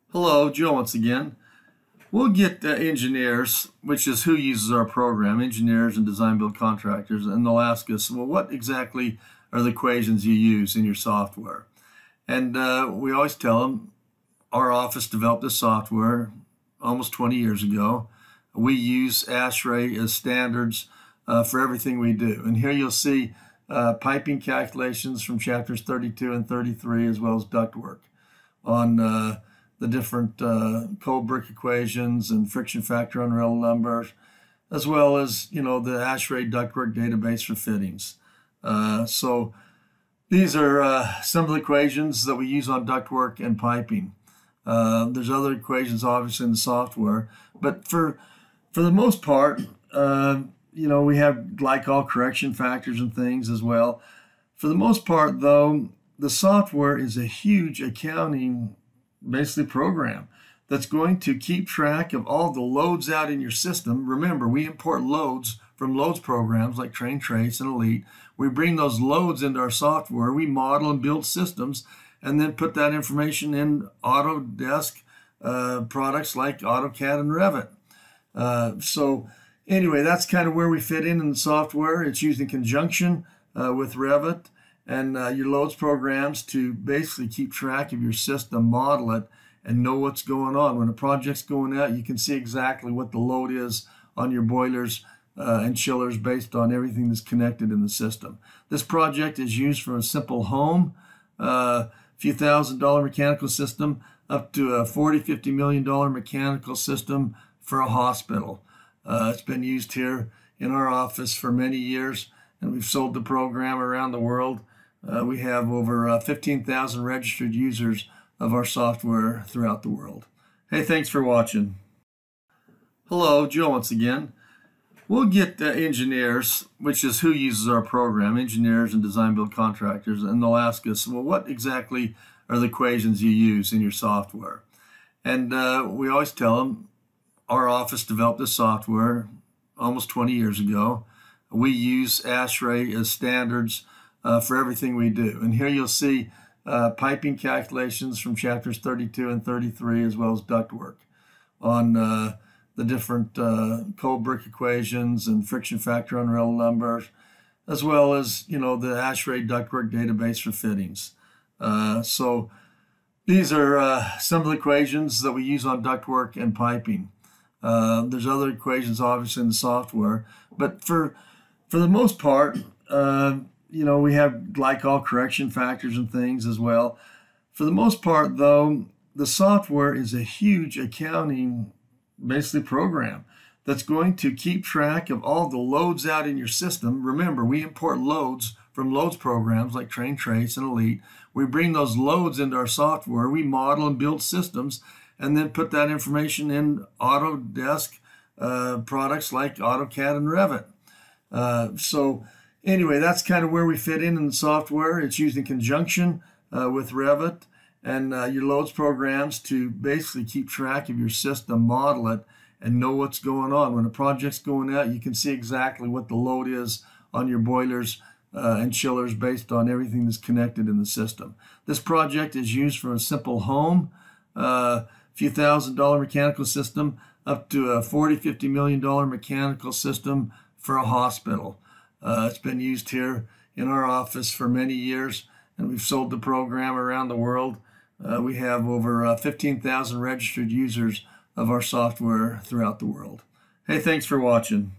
Hello, Joe once again. We'll get engineers, which is who uses our program, engineers and design build contractors, and they'll ask us, well, what exactly are the equations you use in your software? And we always tell them, our office developed this software almost 20 years ago. We use ASHRAE as standards for everything we do. And here you'll see piping calculations from chapters 32 and 33, as well as ductwork on the different cold brick equations and friction factor on rail numbers, as well as, the ASHRAE ductwork database for fittings. So these are some of the equations that we use on ductwork and piping. There's other equations, obviously, in the software, but for the most part, we have glycol correction factors and things as well. For the most part, though, the software is a huge accounting basically program that's going to keep track of all the loads out in your system. Remember, we import loads from loads programs like Train Trace and Elite. We bring those loads into our software. We model and build systems and then put that information in Autodesk products like AutoCAD and Revit. So anyway, that's kind of where we fit in the software. It's used in conjunction with Revit and your loads programs to basically keep track of your system, model it, and know what's going on. When a project's going out, you can see exactly what the load is on your boilers and chillers based on everything that's connected in the system. This project is used from a simple home, few $1,000 mechanical system, up to a $40, $50 million mechanical system for a hospital. It's been used here in our office for many years, and we've sold the program around the world. We have over 15,000 registered users of our software throughout the world. Hey, thanks for watching. Hello, Joe once again. We'll get engineers, which is who uses our program, engineers and design build contractors, and they'll ask us, well, what exactly are the equations you use in your software? And we always tell them, our office developed this software almost 20 years ago. We use ASHRAE as standards for everything we do. And here you'll see piping calculations from chapters 32 and 33, as well as ductwork on the different cold brick equations and friction factor on rail numbers, as well as, the ASHRAE ductwork database for fittings. So these are some of the equations that we use on ductwork and piping. There's other equations, obviously, in the software, but for the most part, we have glycol correction factors and things as well. For the most part, though, the software is a huge accounting basically program that's going to keep track of all the loads out in your system. Remember, we import loads from loads programs like Train Trace and Elite. We bring those loads into our software. We model and build systems and then put that information in Autodesk products like AutoCAD and Revit. So anyway, that's kind of where we fit in the software. It's used in conjunction with Revit and your loads programs to basically keep track of your system, model it, and know what's going on. When a project's going out, you can see exactly what the load is on your boilers and chillers based on everything that's connected in the system. This project is used from a simple home, few $1,000 mechanical system, up to a $40, $50 million mechanical system for a hospital. It's been used here in our office for many years, and we've sold the program around the world. We have over 15,000 registered users of our software throughout the world. Hey, thanks for watching.